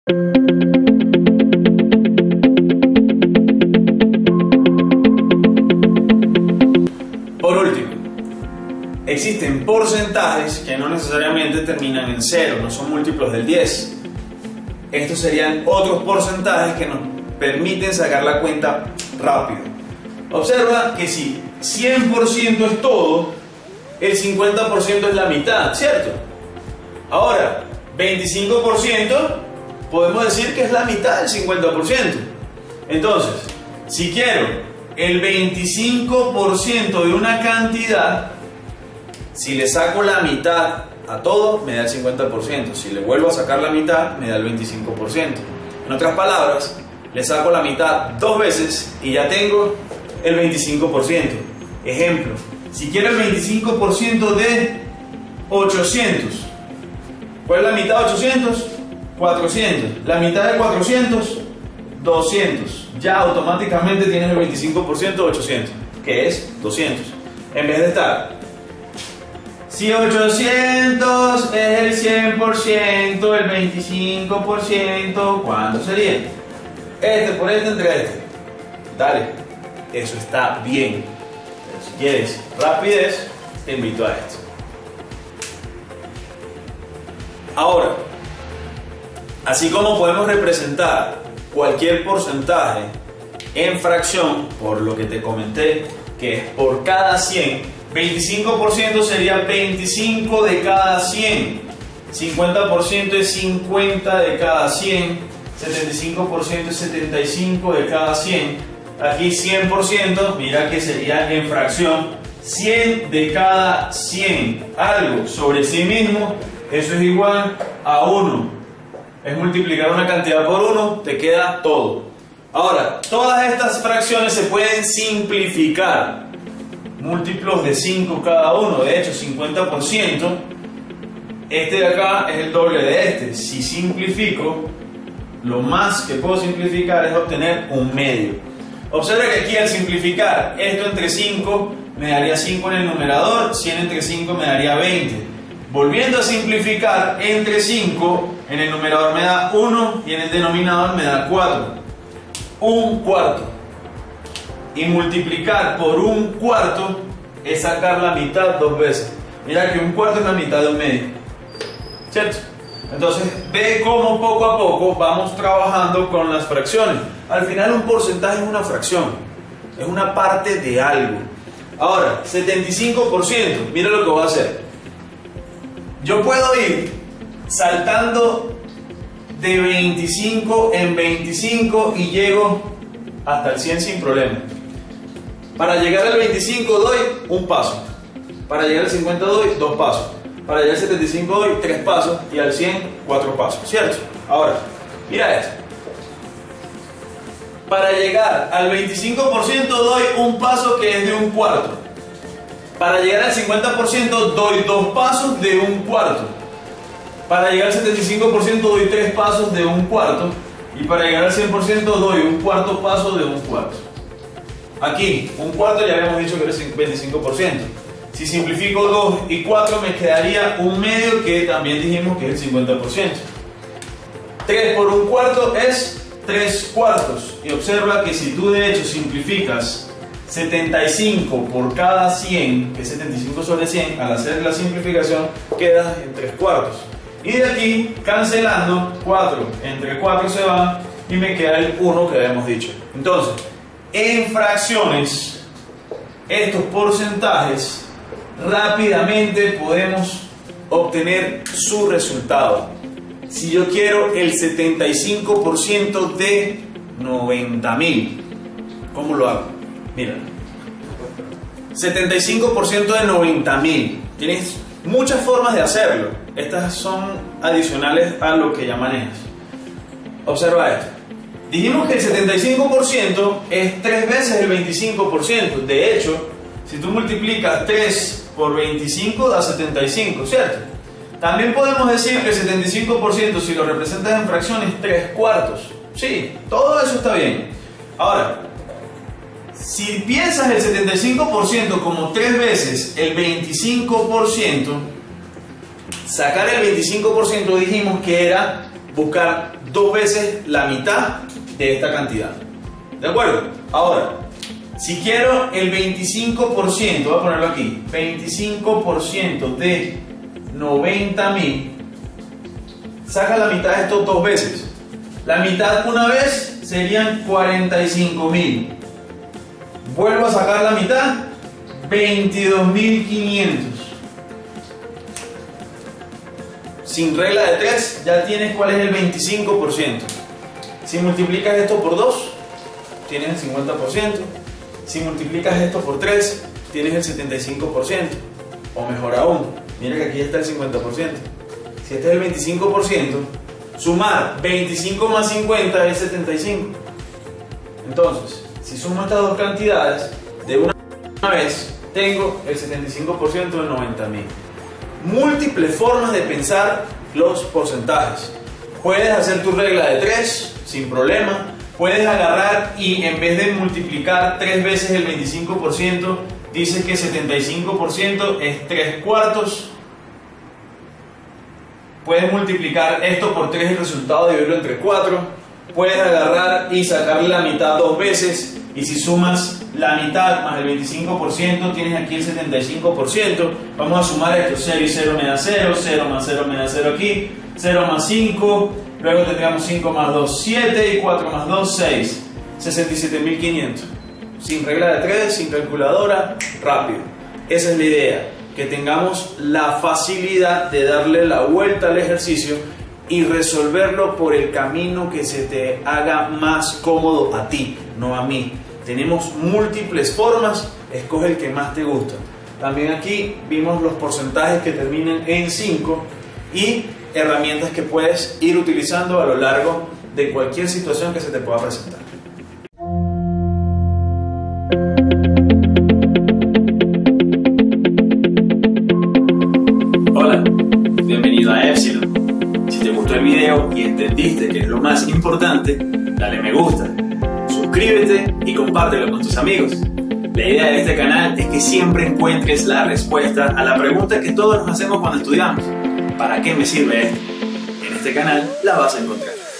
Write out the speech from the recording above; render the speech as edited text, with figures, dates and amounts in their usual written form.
Por último, existen porcentajes que no necesariamente terminan en 0, no son múltiplos del 10. Estos serían otros porcentajes que nos permiten sacar la cuenta rápido. Observa que si 100% es todo, el 50% es la mitad, ¿cierto? Ahora, 25% podemos decir que es la mitad del 50%. Entonces, si quiero el 25% de una cantidad, si le saco la mitad a todo, me da el 50%. Si le vuelvo a sacar la mitad, me da el 25%. En otras palabras, le saco la mitad 2 veces y ya tengo el 25%. Ejemplo, si quiero el 25% de 800, ¿cuál es la mitad de 800? 400. La mitad de 400, 200. Ya automáticamente tienes el 25% de 800, que es 200. En vez de estar, si 800 es el 100%, el 25%, ¿cuánto sería? Este por este entre este. Dale, eso está bien. Pero si quieres rapidez, te invito a esto. Ahora, así como podemos representar cualquier porcentaje en fracción, por lo que te comenté, que es por cada 100, 25% sería 25 de cada 100, 50% es 50 de cada 100, 75% es 75 de cada 100, aquí 100%, mira que sería en fracción 100 de cada 100, algo sobre sí mismo, eso es igual a 1. Es multiplicar una cantidad por 1, te queda todo. Ahora, todas estas fracciones se pueden simplificar. Múltiplos de 5 cada uno, de hecho 50%. Este de acá es el doble de este. Si simplifico, lo más que puedo simplificar es obtener un medio. Observa que aquí al simplificar esto entre 5 me daría 5 en el numerador, 100 entre 5 me daría 20. Volviendo a simplificar entre 5, en el numerador me da 1 y en el denominador me da 4. Un cuarto. Y multiplicar por un cuarto es sacar la mitad 2 veces. Mira que un cuarto es la mitad de un medio, ¿cierto? Entonces ve cómo poco a poco vamos trabajando con las fracciones. Al final un porcentaje es una fracción, es una parte de algo. Ahora, 75%, mira lo que voy a hacer. Yo puedo ir saltando de 25 en 25 y llego hasta el 100 sin problema. Para llegar al 25 doy un paso. Para llegar al 50 doy 2 pasos. Para llegar al 75 doy 3 pasos. Y al 100, 4 pasos. ¿Cierto? Ahora, mira esto. Para llegar al 25% doy un paso que es de un cuarto. Para llegar al 50% doy 2 pasos de un cuarto. Para llegar al 75% doy 3 pasos de un cuarto. Y para llegar al 100% doy un cuarto paso de un cuarto. Aquí, un cuarto ya habíamos dicho que era el 25%. Si simplifico 2 y 4 me quedaría un medio, que también dijimos que es el 50%. 3 por un cuarto es 3 cuartos. Y observa que si tú de hecho simplificas 75 por cada 100, que es 75 sobre 100, al hacer la simplificación queda en 3 cuartos. Y de aquí, cancelando, 4 entre 4 se van y me queda el 1 que habíamos dicho. Entonces, en fracciones, estos porcentajes rápidamente podemos obtener su resultado. Si yo quiero el 75% de 90.000, ¿cómo lo hago? Mira, 75% de 90.000. Tienes muchas formas de hacerlo. Estas son adicionales a lo que ya manejas. Observa esto. Dijimos que el 75% es 3 veces el 25%. De hecho, si tú multiplicas 3 por 25 da 75, ¿cierto? También podemos decir que el 75%, si lo representas en fracciones, 3 cuartos. Sí, todo eso está bien. Ahora, si piensas el 75% como 3 veces el 25%, sacar el 25% dijimos que era buscar 2 veces la mitad de esta cantidad. ¿De acuerdo? Ahora, si quiero el 25%, voy a ponerlo aquí, 25% de 90.000, saca la mitad de esto 2 veces. La mitad una vez serían 45.000. Vuelvo a sacar la mitad, 22.500. Sin regla de 3 ya tienes cuál es el 25%. Si multiplicas esto por 2, tienes el 50%. Si multiplicas esto por 3, tienes el 75%. O mejor aún, mira que aquí está el 50%. Si este es el 25%, sumar 25 más 50 es 75. Entonces, si sumo estas dos cantidades de una vez, tengo el 75% de 90.000. Múltiples formas de pensar los porcentajes. Puedes hacer tu regla de 3 sin problema. Puedes agarrar y en vez de multiplicar 3 veces el 25%, dices que 75% es 3/4. Puedes multiplicar esto por 3 el resultado, dividirlo entre 4. Puedes agarrar y sacarle la mitad 2 veces. Y si sumas la mitad más el 25%, tienes aquí el 75%. Vamos a sumar esto. 0 y 0 me da 0. 0 más 0 me da 0 aquí. 0 más 5. Luego tendríamos 5 más 2, 7. Y 4 más 2, 6. 67.500. Sin regla de 3, sin calculadora, rápido. Esa es la idea. Que tengamos la facilidad de darle la vuelta al ejercicio y resolverlo por el camino que se te haga más cómodo a ti, no a mí. Tenemos múltiples formas, escoge el que más te gusta. También aquí vimos los porcentajes que terminan en 5 y herramientas que puedes ir utilizando a lo largo de cualquier situación que se te pueda presentar. Hola, bienvenido a Epsilon. Si te gustó el video y entendiste que es lo más importante, dale me gusta, suscríbete y compártelo con tus amigos. La idea de este canal es que siempre encuentres la respuesta a la pregunta que todos nos hacemos cuando estudiamos: ¿para qué me sirve esto? En este canal la vas a encontrar.